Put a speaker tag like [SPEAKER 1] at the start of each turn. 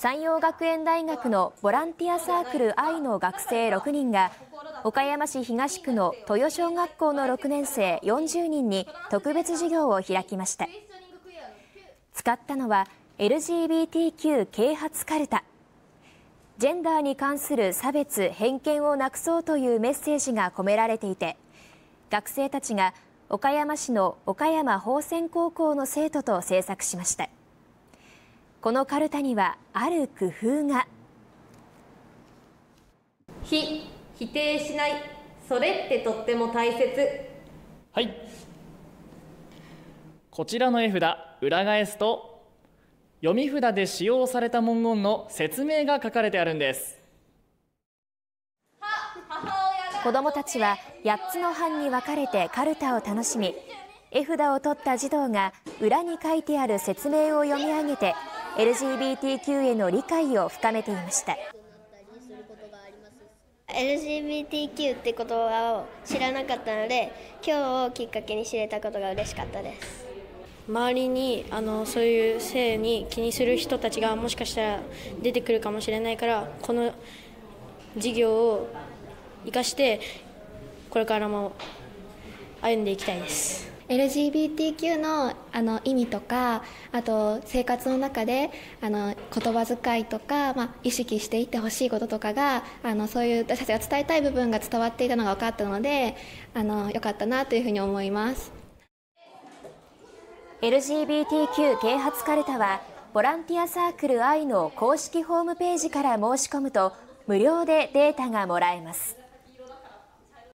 [SPEAKER 1] 山陽学園大学のボランティアサークル愛の学生6人が岡山市東区の豊小学校の6年生40人に特別授業を開きました。使ったのは LGBTQ 啓発カルタ。ジェンダーに関する差別・偏見をなくそうというメッセージが込められていて、学生たちが岡山市の岡山芳泉高校の生徒と制作しました。このカルタにはある工夫が。
[SPEAKER 2] 否定しない、それってとっても大切。
[SPEAKER 3] はい、こちらの絵札、裏返すと読み札で使用された文言の説明が書かれてあるんです。
[SPEAKER 1] 子どもたちは8つの班に分かれてカルタを楽しみ、絵札を取った児童が裏に書いてある説明を読み上げて LGBTQ への理解を深めていました。
[SPEAKER 4] LGBTQ って言葉を知らなかったので、今日をきっかけに知れたことが嬉しかったです。
[SPEAKER 5] 周りにそういう性に気にする人たちがもしかしたら出てくるかもしれないから、この授業を生かしてこれからも歩んでいきたいです。
[SPEAKER 6] LGBTQ の意味とか、あと生活の中で言葉遣いとか、意識していってほしいこととかがそういう私たちが伝えたい部分が伝わっていたのが分かったので良かったなというふうに思います。
[SPEAKER 1] LGBTQ 啓発カルタはボランティアサークル愛の公式ホームページから申し込むと無料でデータがもらえます。